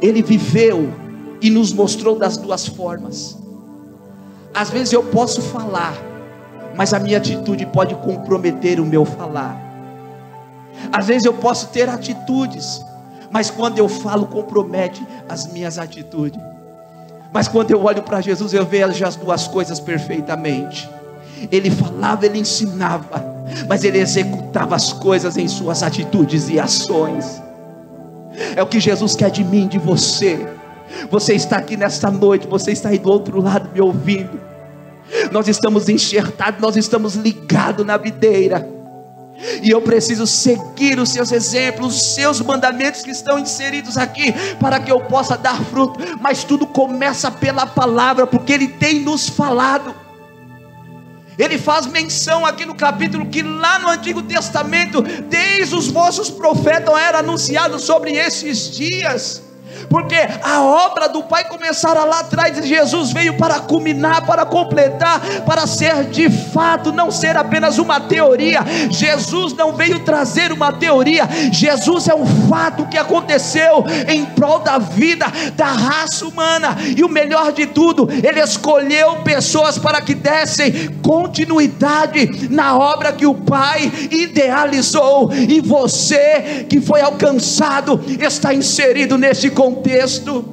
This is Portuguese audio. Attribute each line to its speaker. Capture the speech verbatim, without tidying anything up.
Speaker 1: Ele viveu e nos mostrou das duas formas. Às vezes eu posso falar, mas a minha atitude pode comprometer o meu falar. Às vezes eu posso ter atitudes, mas quando eu falo compromete as minhas atitudes. Mas quando eu olho para Jesus, eu vejo as duas coisas perfeitamente. Ele falava, ele ensinava, mas ele executava as coisas em suas atitudes e ações. É o que Jesus quer de mim, de você. Você está aqui nesta noite, você está aí do outro lado me ouvindo. Nós estamos enxertados, nós estamos ligados na videira. E eu preciso seguir os seus exemplos, os seus mandamentos que estão inseridos aqui, para que eu possa dar fruto. Mas tudo começa pela palavra, porque Ele tem nos falado. Ele faz menção aqui no capítulo que lá no Antigo Testamento, desde os vossos profetas era anunciado sobre esses dias. Porque a obra do Pai começara lá atrás, e Jesus veio para culminar, para completar, para ser de fato, não ser apenas uma teoria. Jesus não veio trazer uma teoria, Jesus é um fato que aconteceu em prol da vida da raça humana. E o melhor de tudo, Ele escolheu pessoas para que dessem continuidade na obra que o Pai idealizou. E você que foi alcançado está inserido nesse contexto.